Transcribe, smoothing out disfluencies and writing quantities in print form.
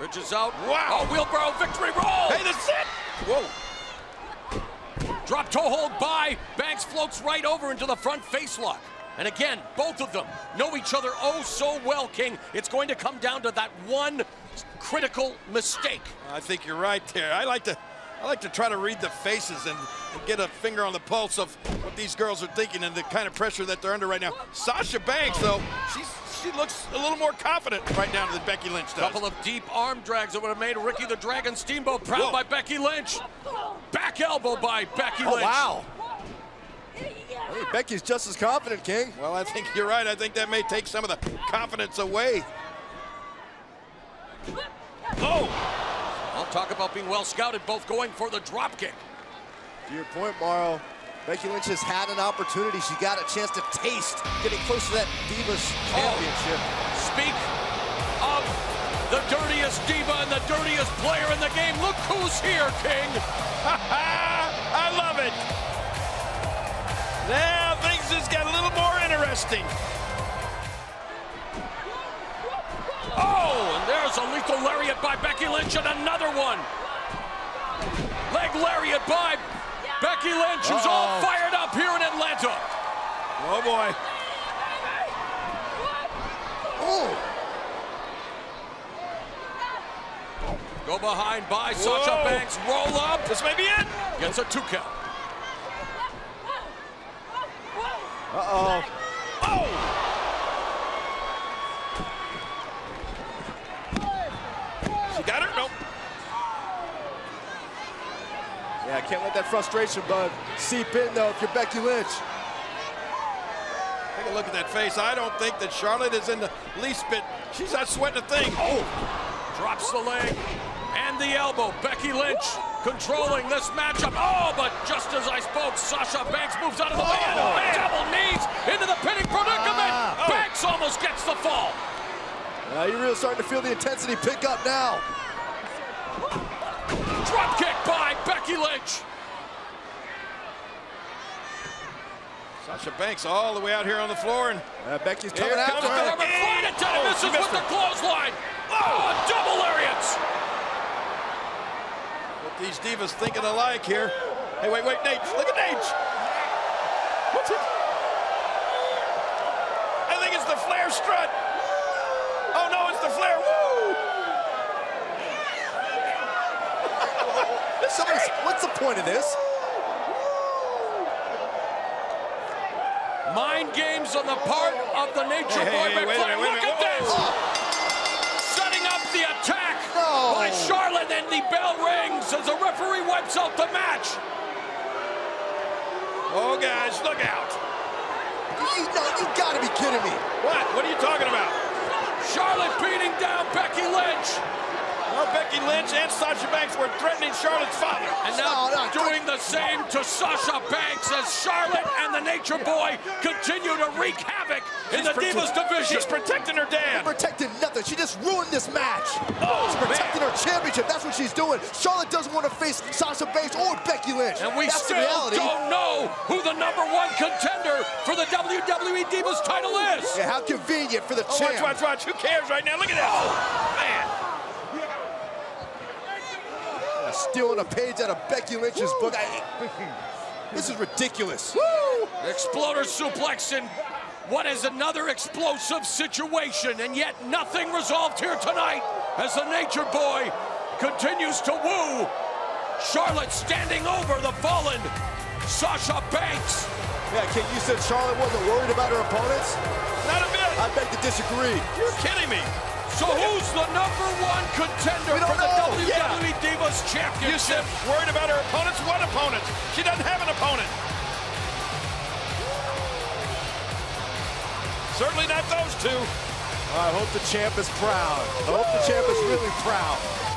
Bridges out. Wow. Oh, wheelbarrow victory roll. Hey, that's it. Whoa. Drop toe hold by. Banks floats right over into the front face lock. And again, both of them know each other oh so well, King. It's going to come down to that one critical mistake. I think you're right there. I like to try to read the faces and get a finger on the pulse of what these girls are thinking and the kind of pressure that they're under right now. Sasha Banks, though, she looks a little more confident right now than Becky Lynch does. Couple of deep arm drags that would have made Ricky the Dragon Steamboat proud. Whoa. By Becky Lynch. Back elbow by Becky Lynch. Oh, wow. Hey, Becky's just as confident, King. Well, I think you're right. I think that may take some of the confidence away. Oh! I'll talk about being well scouted, both going for the drop kick. To your point, Mauro, Becky Lynch has had an opportunity. She got a chance to taste getting close to that Divas Championship. Speak of the dirtiest diva and the dirtiest player in the game. Look who's here, King. I love it. Now things just got a little more interesting. Oh, and there's a lethal lariat by Becky Lynch and another one. Leg lariat by Becky Lynch, who's all fired up here in Atlanta. Oh, boy. Oh. Go behind by Sasha Banks, roll up. This may be it. Gets a 2 count. Uh-oh. Oh! She got her? Nope. Yeah, can't let that frustration bug seep in, though, if you're Becky Lynch. Take a look at that face. I don't think that Charlotte is in the least bit. She's not sweating a thing. Oh! Drops the leg and the elbow. Becky Lynch controlling this matchup. Oh, but just as I spoke, Sasha Banks moves out of the way. And double knees into the pinning predicament. Banks almost gets the fall. You're really starting to feel the intensity pick up now. Drop kick by Becky Lynch. Sasha Banks all the way out here on the floor. And Becky's coming Here after comes her. the Flight attendant misses with the clothesline. Oh, double lariats. what these divas thinking alike here. Hey, wait, Nate. Look at Nate. What's it? I think it's the Flair strut. Oh, no, it's the Flair. Woo! What's the point of this? Mind games on the part of the Nature Boy. Hey, wait a minute. Look at this! Setting up the attack No. by Charlotte, and the bell rings as the referee wipes out the match. Oh, guys, look out. You gotta be kidding me. What? What are you talking about? Charlotte beating down Becky Lynch. Well, Becky Lynch and Sasha Banks were threatening Charlotte's father. And now doing the same to Sasha Banks as Charlotte and the Nature Boy continue to wreak havoc in the Divas division. She's protecting her dad. Protecting nothing. She just ruined this match. Oh, she's protecting her championship. That's what she's doing. Charlotte doesn't want to face Sasha Banks or Becky Lynch. And we That's still the reality. don't know who the #1 contender for the WWE Divas title is. Yeah, how convenient for the Oh, champ. watch. Who cares right now? Look at that. Man. Stealing a page out of Becky Lynch's book. This is ridiculous. Woo! Exploder suplex in what is another explosive situation, and yet nothing resolved here tonight as the Nature Boy continues to woo Charlotte, standing over the fallen Sasha Banks. Yeah, King, you said Charlotte wasn't worried about her opponents? Not a bit. I beg to disagree. You're kidding me. So who's the #1 contender for the WWE Divas Championship? You said worried about her opponents? What opponents? She doesn't have an opponent. Certainly not those two. I hope the champ is proud. I hope the champ is really proud.